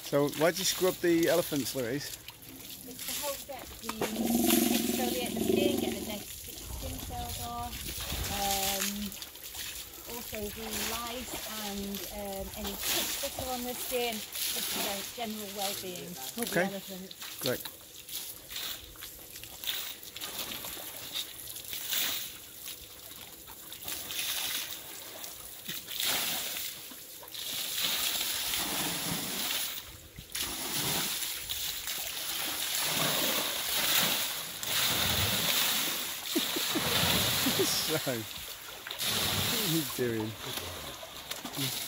So why'd you scrub the elephants, Louise? It's to help get the exfoliate the skin, get the negative skin cells off. Also the lice and any ticks that are on the skin, just for their general well-being of the elephants. Great. So, what are you doing?